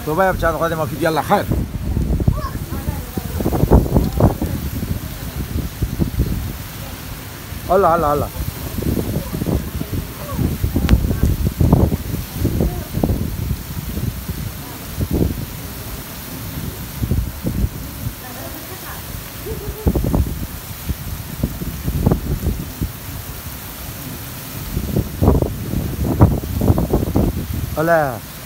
طيب يا بتاع الغدا ما في يلا خير. هلا هلا هلا. هلا